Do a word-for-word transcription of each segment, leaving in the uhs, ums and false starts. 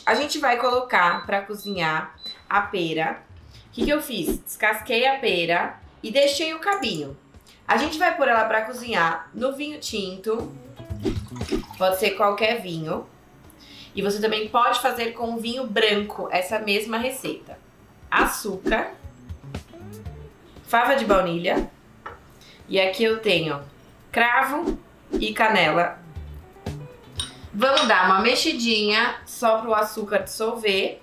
a gente vai colocar para cozinhar a pera. O que que eu fiz? Descasquei a pera e deixei o cabinho. A gente vai pôr ela para cozinhar no vinho tinto, pode ser qualquer vinho. E você também pode fazer com vinho branco essa mesma receita. Açúcar, fava de baunilha, e aqui eu tenho cravo e canela. Vamos dar uma mexidinha só para o açúcar dissolver.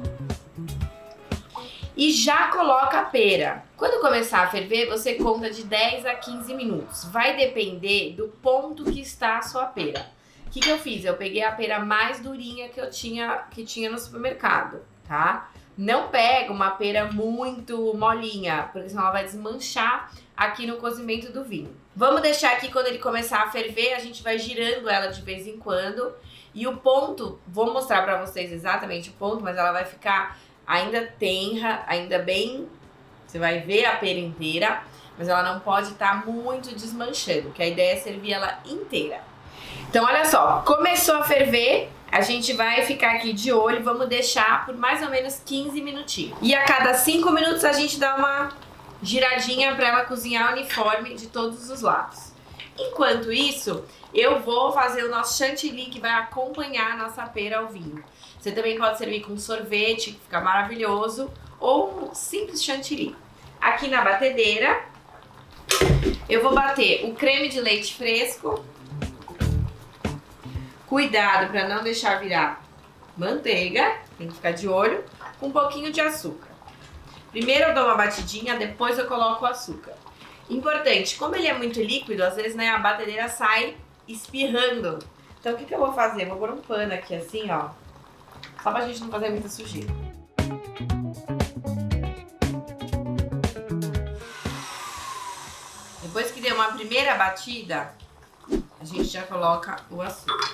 E já coloca a pera. Quando começar a ferver, você conta de dez a quinze minutos. Vai depender do ponto que está a sua pera. O que que eu fiz? Eu peguei a pera mais durinha que eu tinha, que tinha no supermercado, tá? Não pega uma pera muito molinha, porque senão ela vai desmanchar aqui no cozimento do vinho. Vamos deixar aqui, quando ele começar a ferver, a gente vai girando ela de vez em quando. E o ponto, vou mostrar pra vocês exatamente o ponto, mas ela vai ficar ainda tenra, ainda bem... Você vai ver a pera inteira, mas ela não pode estar muito desmanchando, porque a ideia é servir ela inteira. Então, olha só, começou a ferver, a gente vai ficar aqui de olho e vamos deixar por mais ou menos quinze minutinhos. E a cada cinco minutos a gente dá uma giradinha para ela cozinhar uniforme de todos os lados. Enquanto isso, eu vou fazer o nosso chantilly que vai acompanhar a nossa pera ao vinho. Você também pode servir com sorvete, que fica maravilhoso, ou um simples chantilly. Aqui na batedeira, eu vou bater o creme de leite fresco. Cuidado para não deixar virar manteiga, tem que ficar de olho, com um pouquinho de açúcar. Primeiro eu dou uma batidinha, depois eu coloco o açúcar. Importante, como ele é muito líquido, às vezes, né, a batedeira sai espirrando. Então o que que eu vou fazer? Vou pôr um pano aqui assim, ó, só pra gente não fazer muita sujeira. Depois que deu uma primeira batida, a gente já coloca o açúcar.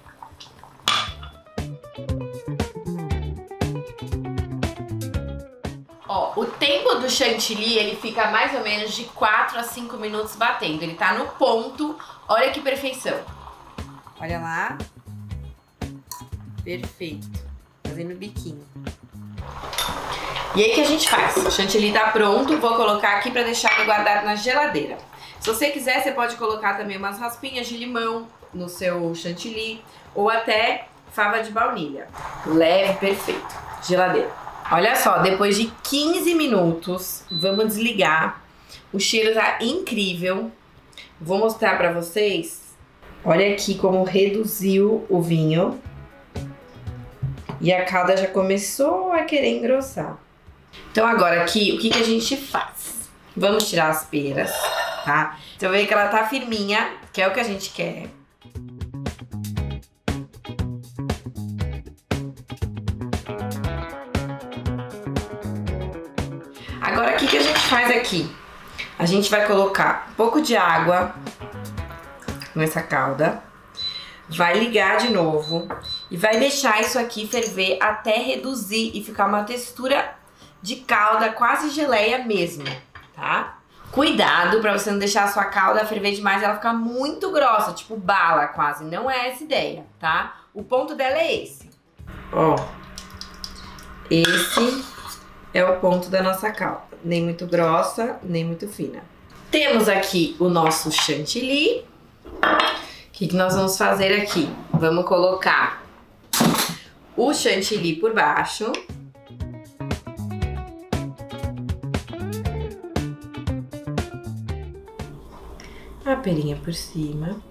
Ó, o tempo do chantilly, ele fica mais ou menos de quatro a cinco minutos batendo. Ele tá no ponto, olha que perfeição. Olha lá. Perfeito. Fazendo biquinho. E aí o que a gente faz? O chantilly tá pronto, vou colocar aqui pra deixar ele guardado na geladeira. Se você quiser, você pode colocar também umas raspinhas de limão no seu chantilly, ou até fava de baunilha. Leve, perfeito. Geladeira. Olha só, depois de quinze minutos, vamos desligar. O cheiro tá incrível. Vou mostrar pra vocês. Olha aqui como reduziu o vinho. E a calda já começou a querer engrossar. Então agora aqui, o que que a gente faz? Vamos tirar as peras, tá? Você vai ver que ela tá firminha, que é o que a gente quer. Agora, o que que a gente faz aqui? A gente vai colocar um pouco de água nessa calda, vai ligar de novo e vai deixar isso aqui ferver até reduzir e ficar uma textura de calda, quase geleia mesmo, tá? Cuidado pra você não deixar a sua calda ferver demais, ela ficar muito grossa, tipo bala quase, não é essa a ideia, tá? O ponto dela é esse. Ó, esse é o ponto da nossa calda, nem muito grossa, nem muito fina. Temos aqui o nosso chantilly. O que que nós vamos fazer aqui? Vamos colocar o chantilly por baixo. A perinha por cima.